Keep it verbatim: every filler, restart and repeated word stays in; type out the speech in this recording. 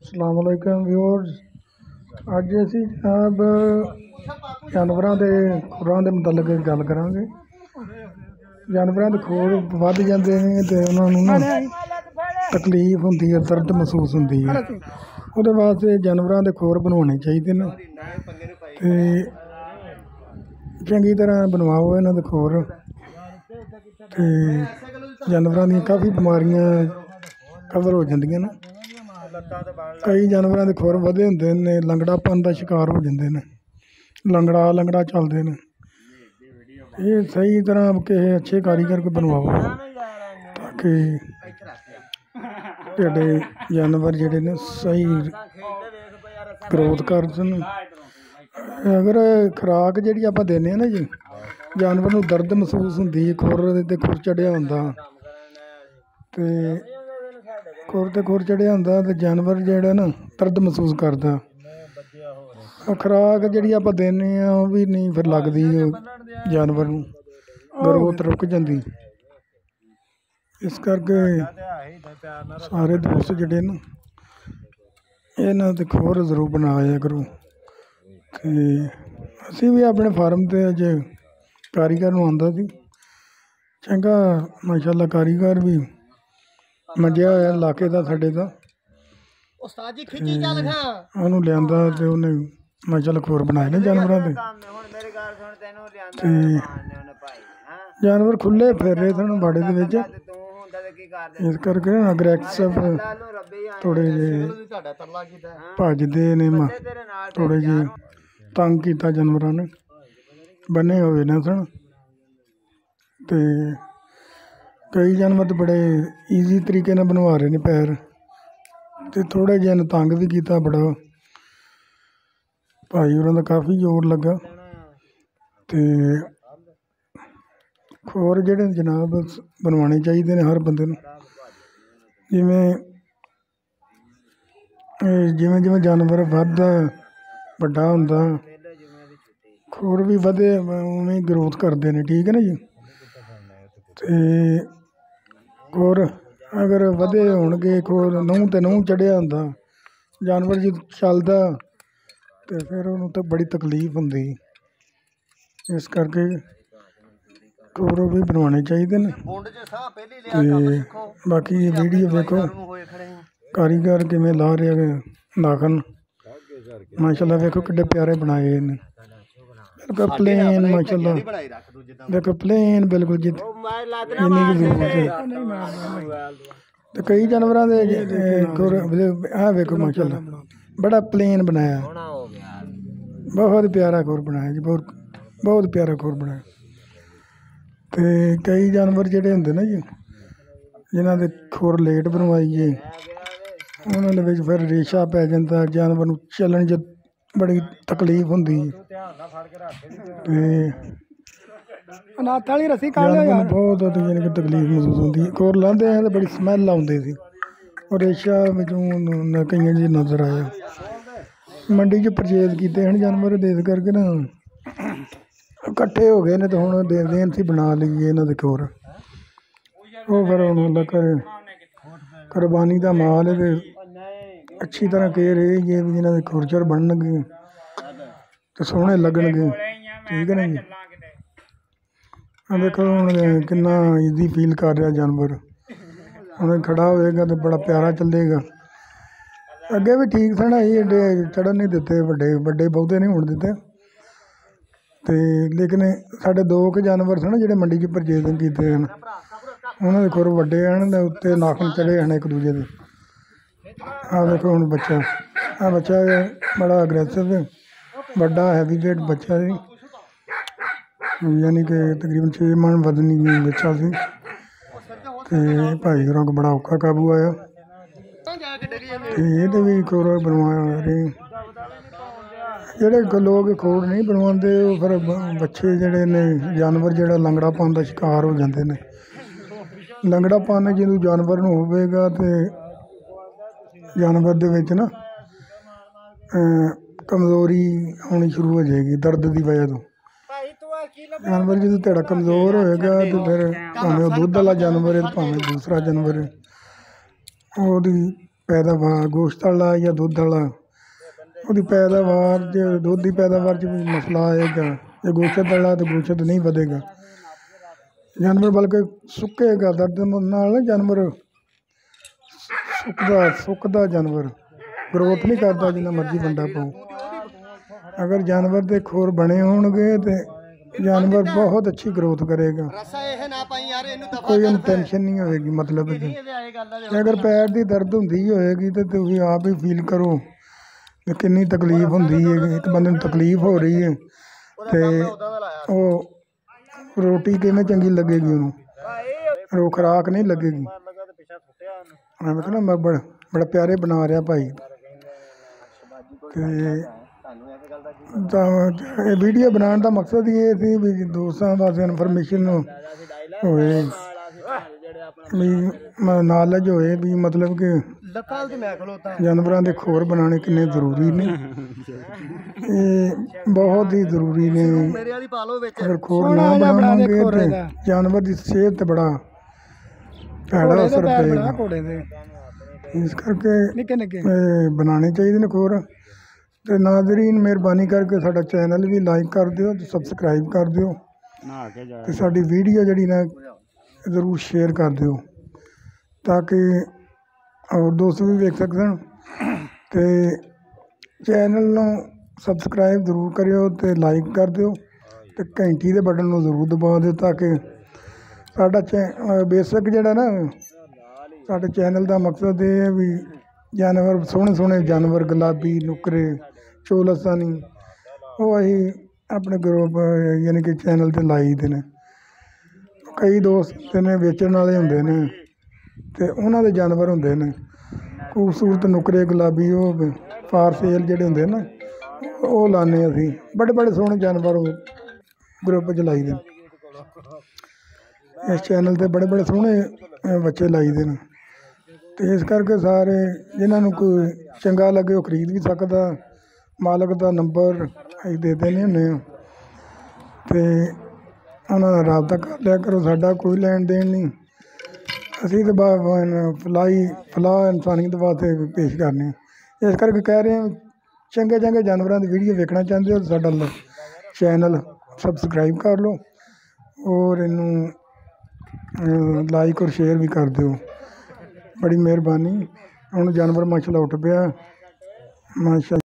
अस्सलाम वालेकुम व्यूअर्स। ਅੱਜ ਅਸੀਂ ਜਨਾਬ ਜਾਨਵਰਾਂ ਦੇ ਖੁਰਾਂ ਦੇ ਮੁਤਲਕ ਗੱਲ ਕਰਾਂਗੇ। ਜਾਨਵਰਾਂ ਦੇ ਖੁਰ ਵੱਧ ਜਾਂਦੇ ਨੇ ਅਤੇ ਉਹਨਾਂ ਨੂੰ ਨਾ ਤਕਲੀਫ ਹੁੰਦੀ ਹੈ, ਦਰਦ ਮਹਿਸੂਸ ਹੁੰਦੀ ਹੈ। ਉਹਦੇ ਵਾਸਤੇ ਜਾਨਵਰਾਂ ਦੇ ਖੁਰ ਬਣਵਾਉਣੇ ਚਾਹੀਦੇ ਨੇ ਅਤੇ ਚੰਗੀ ਤਰ੍ਹਾਂ ਬਣਵਾਓ ਇਹਨਾਂ ਦੇ ਖੁਰ। ਅਤੇ ਜਾਨਵਰਾਂ ਦੀਆਂ ਕਾਫੀ ਬਿਮਾਰੀਆਂ ਕਵਰ ਹੋ ਜਾਂਦੀਆਂ ਨੇ। कई जानवरों के खुर वधे होंदे ने, लंगड़ापन का शिकार हो जाते हैं, लंगड़ा लंगड़ा चलते हैं। ये सही तरह किसी अच्छे कारीगर को बनवाओ ताकि तुहाडे जानवर जिहड़े ने सही ग्रोथ कर सन। अगर खुराक जिहड़ी आपां देने ना जी, जानवर नूं दर्द महसूस हुंदी, खुर ते खुर चढ़िया हुंदा ते खुर ते खुर चढ़िया होंदा ते जानवर जिहड़ा ना दर्द महसूस करता। खुराक जिहड़ी आपां देने आ वो भी नहीं फिर लगदी, जानवर नूं ग्रोथ रुक जाती। इस करके सारे दोस्त जिहड़े ना इन्हां दे खुर जरूर बनाया करो। ते असीं भी अपने फार्म ते अज कारीगर नूं आंदा सी, चंगा माशाअल्लाह कारीगर भी मंजिया होया इलाके का साडे दा। ਉਹਨੂੰ ਲਿਆਂਦਾ ਤੇ ਉਹਨੇ ਮਾਸ਼ਾਅੱਲਾ ਖੁਰ ਬਣਾਏ ਨੇ ਜਾਨਵਰਾਂ ਦੇ। ਤੇ ਜਾਨਵਰ ਖੁੱਲੇ ਫਿਰ ਰਹੇ ਸਨ ਬਾੜੇ ਦੇ ਵਿੱਚ, ਇਸ ਕਰਕੇ ਅਗਰੈਸਿਵ ਥੋੜ੍ਹੇ ਜਿਹੇ ਭੱਜਦੇ ਨੇ, ਥੋੜ੍ਹੇ ਜਿਹੇ ਤੰਗ ਕੀਤਾ ਜਾਨਵਰਾਂ ਨੇ, ਬੰਨੇ ਹੋਏ ਨੇ ਸਨ। ਤੇ कई जानवर तो बड़े ईजी तरीके नाल बनवा रहे हैं पैर, तो थोड़े जिहे तंग भी किया बड़ा। भाई होरां दा काफ़ी जोर लगा। तो खुर जिहड़े जनाब बनवाने चाहिए ने हर बंदे नूं। जिवें जिवें जिवें जानवर वधदा वड्डा हुंदा, खुर भी वधे उवें ग्रोथ करते हैं, ठीक है ना जी। तो खुर अगर वधे होणगे, खुर नूंह ते नूंह चढ़िया हुंदा, जानवर जो चलदा तो फिर उन्होंने तो बड़ी तकलीफ हुंदी। इस करके खुर भी बनवाने चाहिए ने। तो बाकी वीडियो देखो कारीगर किवें ला रहे नाखन, माशाअल्लाह देखो किड्डे प्यारे बनाए ने, बिल्कुल प्लेन माशाअल्लाह, देखो प्लेन बिल्कुल जी इन्नी की जरूरत है। तो कई जानवरों के खुर आ वेखो माशाअल्लाह बड़ा प्लेन बनाया, बहुत प्यारा खुर बनाया जी, बहुत बहुत प्यारा खुर बनाया। तो कई जानवर जिहड़े हुंदे ना जी, जिन्हां दे खुर लेट बनवाइए, उन्हां दे विच फिर रेशा पै जांदा, जानवर नूं चलन च बड़ी तकलीफ होंदी। अनाथ वाली रस्सी बहुत यानी कि तकलीफ महसूस होंदी। खुर लांदे हैं तो बड़ी स्मैल आउंदी सी, और रेशा विचों कईयां च नज़र आया। मंडी च परचेज कीते हैं जानवर, इस करके ना इकट्ठे हो गए ने, तो हुण दे देन सी बना लईए इन्हां दे खुर। वो फिर हुण अल्लाह करे कुर्बानी का माल है, अच्छी तरह केयर ये जे भी जिन्हां दे खुरचर बनणगे तो सोहणे लगणगे, ठीक है ना जी। आ देखो हुण कितना ईजी फील कर रहा जानवर, हुण खड़ा होएगा तो बड़ा प्यारा चलेगा। अगे भी ठीक सन, असीं एडे चढ़न नहीं दिते, वड्डे वड्डे बहुते नहीं होण दिते। तो लेकिन साडे दो क जानवर सन जिहड़े मंडी च परचेजिंग कीते हैं, उन्हां दे खुर वड्डे हैं, उत्ते नाखन चढ़े हैं एक दूजे दे। आ देखो हुण बच्चा, आ बच्चा बड़ा अग्रैसिव है, बड़ा हैवी वेट बच्चा है, यानी कि तकरीबन छे मन वजनी बच्चा सी। तो भाई होरां को बड़ा औखा काबू आया, तो ये भी खुर बनवा रहे। जेह्ड़े लोग खुर नहीं बनवाते वो फिर बच्चे जिहड़े ने जानवर जिहड़ा लंगड़ापन का शिकार हो जाते हैं। लंगड़ापन जो जानवर नूं होवेगा तो जानवर दे विच ना कमज़ोरी आनी शुरू हो जाएगी दर्द की वजह तो। जानवर जो तेरा कमज़ोर होएगा तो फिर भावें दुध वाला जानवर है, भावें दूसरा जानवर है, वो पैदावार गोश्त वाला या दुध वाला ਉਹਦੀ पैदावार जो दुध की पैदावार च भी मसला आएगा। जो गोश्त वाला तो गोश्त नहीं ਵਧੇਗਾ जानवर, बल्कि सुकेगा दर्द नाल जानवर सुकदा सुकदा जानवर ग्रोथ नहीं करता जिन्ना मर्जी बंदा पाओ। अगर जानवर के खुर बने होणगे तो जानवर बहुत अच्छी ग्रोथ करेगा, कोई उन्हें टेंशन नहीं होएगी। मतलब अगर पैर की दर्द होंदी होएगी तो तुम आप ही फील करो कि कितनी तकलीफ होंदी है। एक बंदे नूं तकलीफ हो रही है तो वो रोटी किवें चंगी लगेगी, उन्होंने रो खुराक नहीं लगेगी। मैं कहना मैं बड़ा बड़ा प्यारे बना रहा भाई। तो वीडियो बनाने का मकसद ये थी भी दोस्तों वास्ते इनफॉर्मेशन होए, भी नॉलेज होए, भी मतलब कि जानवरों के खोर बनाने कितने जरूरी ने, ये बहुत ही जरूरी ने। अगर खोर ना बनावांगे तो जानवर की सेहत बड़ा भैड़ा असर पेगा। इस करके बनाने चाहिए ने खोर। तो नाजरीन मेहरबानी करके साडा चैनल भी लाइक कर दियो, सबसक्राइब कर दियो, तो साडी वीडियो जड़ी ना जरूर शेयर कर दियो ताकि और दोस्त भी देख सकन। तो चैनल नूं सबसक्राइब जरूर करियो तो लाइक कर दियो, तो घंटी के बटन नूं जरूर दबा दियो ताकि साडा चै बेसिक जिहड़ा ना साडे चैनल का मकसद ये है भी जानवर सोहने सोहने जानवर गुलाबी नुकरे चोलस्तानी वो असी अपने ग्रुप यानी कि चैनल ते लाई दे ने। कई दोस्त ने बेचण वाले हुंदे ने ते उन्हां दे जानवर हुंदे ने खूबसूरत नुकरे गुलाबी वो फार सेल जिहड़े हुंदे ना वो लाने असी। बड़े बड़े सोहने जानवर ग्रुप च लाई दे। इस चैनल ते बड़े बड़े सोहने बच्चे लाई दे ने। तो इस करके सारे जिन्होंने कोई चंगा लगे वो खरीद भी सकता। मालक का नंबर असीं दे देने हुंदे आ ते उन्हां नाल राबता कर लिया करो। साडा कोई लैन देन नहीं, असीं तो बस फलाई फलाह इंसानियत वास्ते पेश करने। इस करके कह रहे हैं चंगे चंगे जानवरों की वीडियो देखना चाहते हो तो साडा चैनल सबसक्राइब कर लो और इनू लाइक और शेयर भी कर दो। बड़ी मेहरबानी। हुण जानवर माशाअल्लाह उठ पिया माशा।